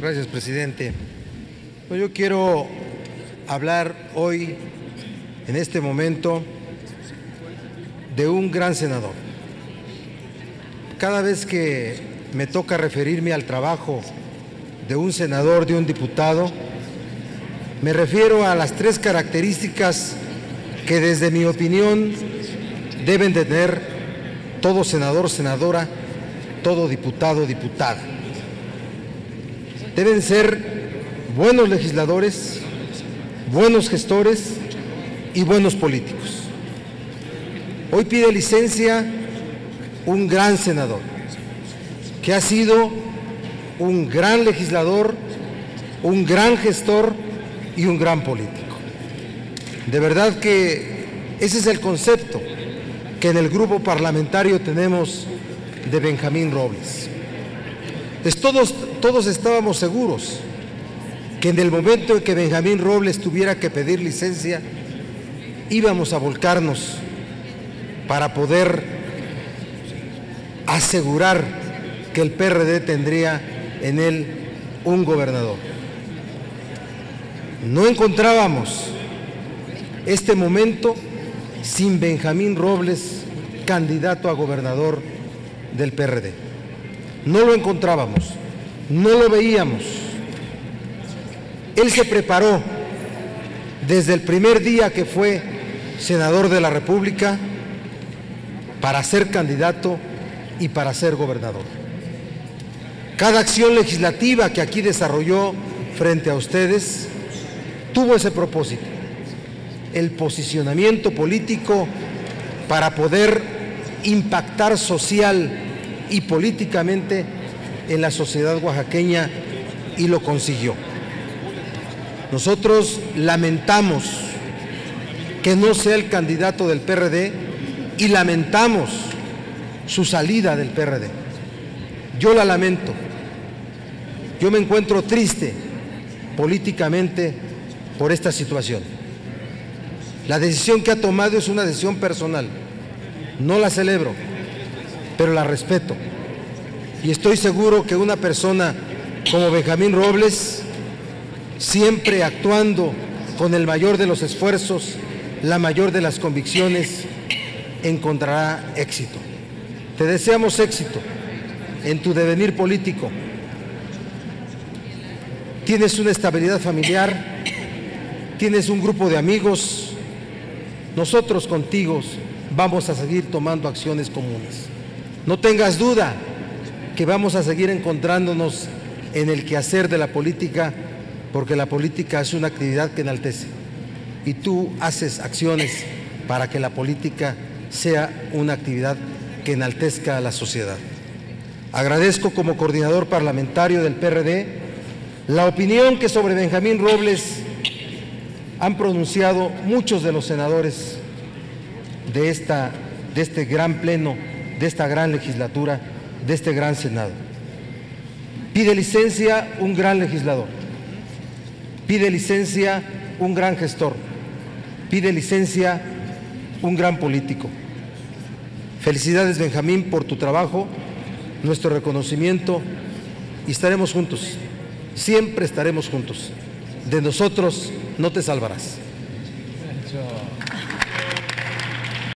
Gracias, presidente. Yo quiero hablar hoy, en este momento, de un gran senador. Cada vez que me toca referirme al trabajo de un senador, de un diputado, me refiero a las tres características que, desde mi opinión, deben de tener todo senador, senadora, todo diputado, diputada. Deben ser buenos legisladores, buenos gestores y buenos políticos. Hoy pide licencia un gran senador, que ha sido un gran legislador, un gran gestor y un gran político. De verdad que ese es el concepto que en el grupo parlamentario tenemos de Benjamín Robles. Todos estábamos seguros que en el momento en que Benjamín Robles tuviera que pedir licencia, íbamos a volcarnos para poder asegurar que el PRD tendría en él un gobernador. No encontrábamos este momento sin Benjamín Robles, candidato a gobernador del PRD. No lo encontrábamos, no lo veíamos. Él se preparó desde el primer día que fue senador de la República para ser candidato y para ser gobernador. Cada acción legislativa que aquí desarrolló frente a ustedes tuvo ese propósito, el posicionamiento político para poder impactar social y políticamente en la sociedad oaxaqueña, y lo consiguió. Nosotros lamentamos que no sea el candidato del PRD y lamentamos su salida del PRD. Yo la lamento. Yo me encuentro triste políticamente por esta situación. La decisión que ha tomado es una decisión personal. No la celebro, pero la respeto. Y estoy seguro que una persona como Benjamín Robles, siempre actuando con el mayor de los esfuerzos, la mayor de las convicciones, encontrará éxito. Te deseamos éxito en tu devenir político. Tienes una estabilidad familiar, tienes un grupo de amigos. Nosotros contigo vamos a seguir tomando acciones comunes. No tengas duda que vamos a seguir encontrándonos en el quehacer de la política, porque la política es una actividad que enaltece y tú haces acciones para que la política sea una actividad que enaltezca a la sociedad. Agradezco como coordinador parlamentario del PRD la opinión que sobre Benjamín Robles han pronunciado muchos de los senadores de este gran pleno, de esta gran legislatura, de este gran Senado. Pide licencia un gran legislador, pide licencia un gran gestor, pide licencia un gran político. Felicidades, Benjamín, por tu trabajo, nuestro reconocimiento, y estaremos juntos, siempre estaremos juntos. De nosotros no te salvarás.